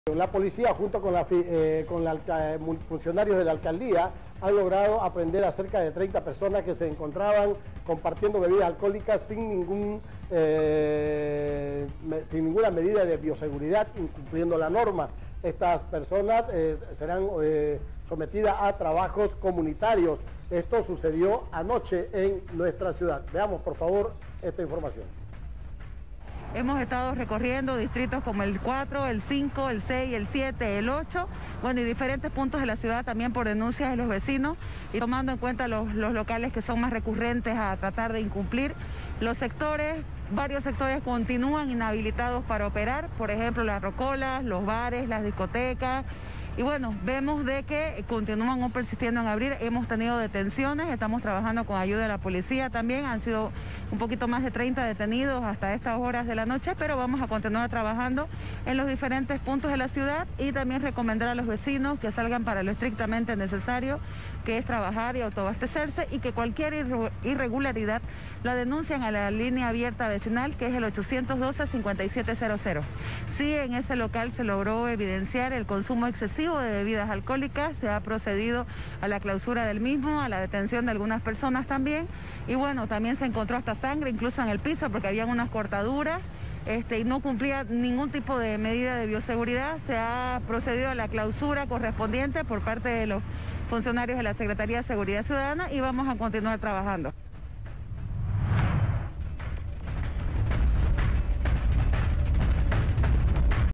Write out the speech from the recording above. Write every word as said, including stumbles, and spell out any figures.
La policía junto con, la, eh, con la, funcionarios de la alcaldía han logrado aprender a cerca de treinta personas que se encontraban compartiendo bebidas alcohólicas sin, ningún, eh, me, sin ninguna medida de bioseguridad, incumpliendo la norma. Estas personas eh, serán eh, sometidas a trabajos comunitarios. Esto sucedió anoche en nuestra ciudad. Veamos por favor esta información. Hemos estado recorriendo distritos como el cuatro, el cinco, el seis, el siete, el ocho, bueno, y diferentes puntos de la ciudad también por denuncias de los vecinos y tomando en cuenta los, los locales que son más recurrentes a tratar de incumplir. Los sectores, varios sectores continúan inhabilitados para operar, por ejemplo, las rocolas, los bares, las discotecas. Y bueno, vemos de que continúan persistiendo en abrir, hemos tenido detenciones, estamos trabajando con ayuda de la policía también, han sido un poquito más de treinta detenidos hasta estas horas de la noche, pero vamos a continuar trabajando en los diferentes puntos de la ciudad y también recomendar a los vecinos que salgan para lo estrictamente necesario, que es trabajar y autoabastecerse, y que cualquier irregularidad la denuncien a la línea abierta vecinal, que es el ochocientos doce, cincuenta y siete cero cero. Sí, en ese local se logró evidenciar el consumo excesivo de bebidas alcohólicas, se ha procedido a la clausura del mismo, a la detención de algunas personas también, y bueno, también se encontró hasta sangre incluso en el piso porque habían unas cortaduras este, y no cumplía ningún tipo de medida de bioseguridad. Se ha procedido a la clausura correspondiente por parte de los funcionarios de la Secretaría de Seguridad Ciudadana y vamos a continuar trabajando.